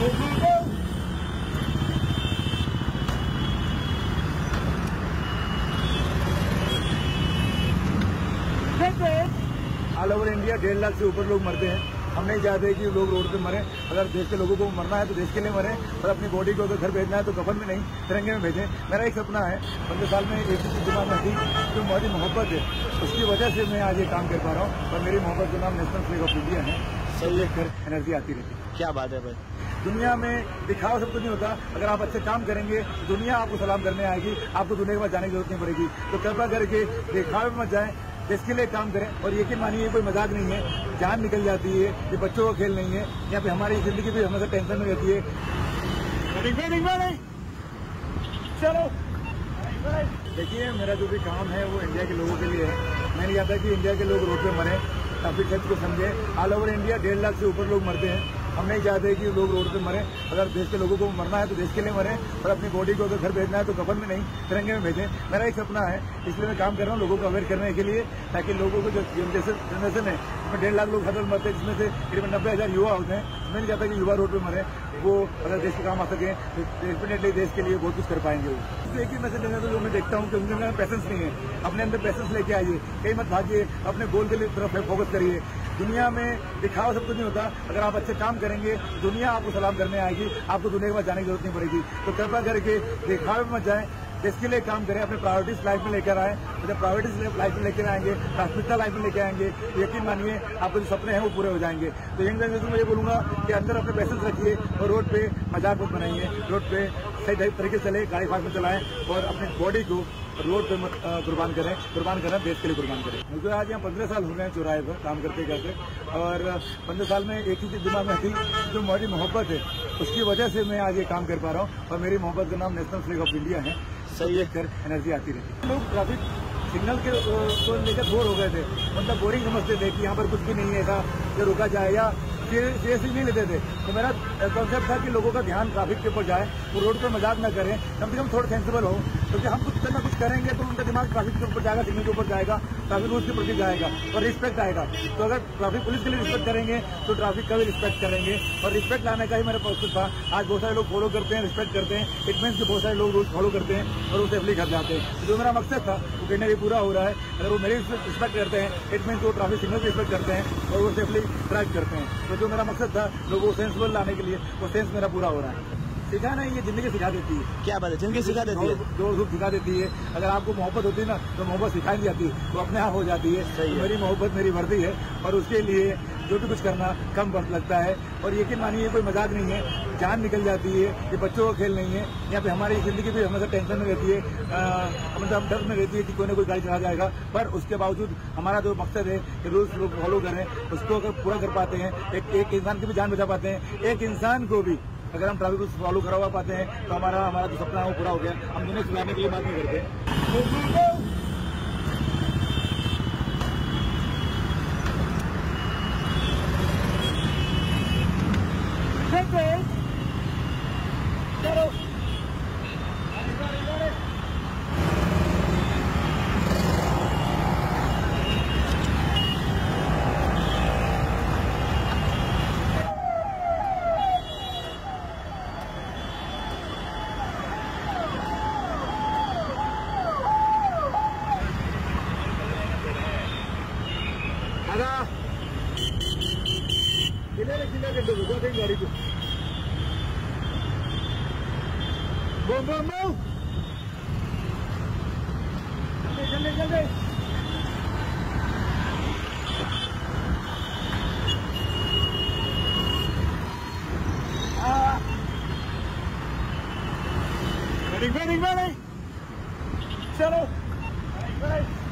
All over India 1.5 lakh से ऊपर लोग मरते हैं। हम नहीं चाहते कि लोग रोड पे मरें। अगर देश के लोगों को मरना है तो देश के लिए मरें, और अपनी बॉडी को अगर घर भेजना है तो कफन में नहीं, तिरंगे में भेजें। मेरा एक सपना है, 15 साल में एक चीज दिमाग में थी, जो मेरी मोहब्बत है, उसकी वजह से मैं आज ये काम कर पा रहा हूँ। और मेरी मोहब्बत का नाम नेशनल फ्लैग ऑफ इंडिया है। सब देखकर एनर्जी आती रहती है। क्या बात है भाई। दुनिया में दिखावा सब कुछ नहीं होता। अगर आप अच्छे काम करेंगे दुनिया आपको सलाम करने आएगी, आपको दुनिया के पास जाने की जरूरत नहीं पड़ेगी। तो कृपया करके दिखावे में मत जाएं, देश के लिए काम करें। और यकीन मानिए कोई मजाक नहीं है, जान निकल जाती है, ये बच्चों का खेल नहीं है। यहाँ पे हमारी जिंदगी भी हमेशा टेंशन में रहती है। चलो देखिए, मेरा जो भी काम है वो इंडिया के लोगों के लिए है। मैं नहीं चाहता कि इंडिया के लोग रोड पे मरें, ट्रैफिक सच को समझे। ऑल ओवर इंडिया 1.5 लाख से ऊपर लोग मरते हैं। हम नहीं चाहते कि लोग रोड पे मरें। अगर देश के लोगों को मरना है तो देश के लिए मरें, और अपनी बॉडी को अगर घर भेजना है तो कफन में नहीं, तिरंगे में भेजें। मेरा एक सपना है, इसलिए मैं काम कर रहा हूँ लोगों को अवेयर करने के लिए, ताकि लोगों को जो जनरेशन है उसमें 1.5 लाख लोग हर रोज मरते हैं, जिसमें से करीबन 90,000 युवा होते हैं। मैं नहीं चाहता कि युवा रोड पे मरे। वो अगर देश के काम आ सके तो डेफिनेटली देश के लिए बहुत कुछ कर पाएंगे। वो एक ही मैसेज देना तो जो मैं देखता हूँ कि उनके अंदर पैसेंस नहीं है। अपने अंदर पैसेंस लेके आइए, कहीं मत भागिए, अपने गोल के लिए तरफ फोकस करिए। दुनिया में दिखावा सब कुछ नहीं होता। अगर आप अच्छे काम करेंगे दुनिया आपको सलाम करने आएगी, आपको दुनिया के पास जाने की जरूरत नहीं पड़ेगी। तो कृपया करके दिखावे में मत जाएं, देश के लिए काम करें, अपने प्रायोरिटीज लाइफ में लेकर आए। जब प्रायोरिटीज लाइफ में लेकर आएंगे, प्राथमिकता लाइफ में लेकर आएंगे, यकीन मानिए आपको जो सपने हैं वो पूरे हो जाएंगे। तो यंग जनरेशन में ये बोलूंगा कि अंदर अपने पैसेंस रखिए, और रोड पे मजाक मत बनाइए। रोड पे सही तरीके से चले, गाड़ी फास्ट में चलाएं, और अपनी बॉडी को रोड पे मत कुर्बान करें। कुर्बान करना देश के लिए कुर्बान करें। मुझे आज यहाँ 15 साल हो गए हैं चौराहे पर काम करते करते, और 15 साल में एक ही चीज दिमाग में थी, जो मेरी मोहब्बत है, उसकी वजह से मैं आज ये काम कर पा रहा हूँ। और मेरी मोहब्बत का नाम नेशनल फ्लैग ऑफ इंडिया है। सब देखकर एनर्जी आती रहती है। लोग ट्रैफिक सिग्नल के को लेकर बोर हो गए थे, मतलब बोरिंग समझते थे कि यहाँ पर कुछ भी नहीं है ऐसा जो रुका जाए, या सीरियसली नहीं लेते थे। तो मेरा कॉन्सेप्ट था कि लोगों का ध्यान ट्रैफिक के ऊपर जाए, वो रोड पर मजाक न करें, कम से कम थोड़ा सेंसिबल हो। क्योंकि हम कुछ ना कुछ करेंगे तो उनका दिमाग ट्रैफिक के ऊपर जाएगा, सिग्नल के ऊपर जाएगा, ट्रैफिक रूल्स के प्रति जाएगा, और रिस्पेक्ट आएगा। तो अगर ट्रैफिक पुलिस के लिए रिस्पेक्ट करेंगे तो ट्रैफिक का भी रिस्पेक्ट करेंगे, और रिस्पेक्ट लाने का ही मेरा प्रोसेस था। आज बहुत सारे लोग फॉलो करते हैं, रिस्पेक्ट करते हैं। इट मीन्स कि बहुत सारे लोग रूल्स फॉलो करते हैं और वो सेफली घर जाते हैं। तो जो मेरा मकसद था वो कहीं ना कहीं पूरा हो रहा है। अगर वो मेरी रिस्पेक्ट करते हैं, इट मीन्स वो ट्रैफिक सिग्नल की रिस्पेक्ट करते हैं, और वो सेफली ड्राइव करते हैं। तो जो मेरा मकसद था लोगों को सेंसिबल लाने के लिए, वो सेंस मेरा पूरा हो रहा है। सिखा नहीं, ये जिंदगी सिखा देती है। क्या बात है, जिंदगी सिखा देती है, जोर धूप सिखा देती है। अगर आपको मोहब्बत होती है ना तो मोहब्बत सिखाई नहीं जाती, वो अपने आप हो जाती है। तो मेरी मोहब्बत मेरी वर्दी है, और उसके लिए जो भी कुछ करना कम वक्त लगता है। और यकीन मानिए कोई मजाक नहीं है, जान निकल जाती है, ये बच्चों का खेल नहीं है। यहाँ पे हमारी जिंदगी भी हमेशा टेंशन में रहती है, मतलब डर में रहती है कि कोई ना कोई गाड़ी चला जाएगा। पर उसके बावजूद हमारा जो मकसद है कि रूल्स लोग फॉलो करें, उसको अगर पूरा कर पाते हैं, एक इंसान की भी जान बचा पाते हैं। एक इंसान को भी अगर हम ट्रैफिक रूल्स फॉलो करवा पाते हैं तो हमारा जो सपना है वो पूरा हो गया। हम दुनिया चलाने के लिए बात नहीं करते। चलो गाड़ी को बम बम बम जल्दी जल्दी वेटिंग वेटिंग वेटिंग चलो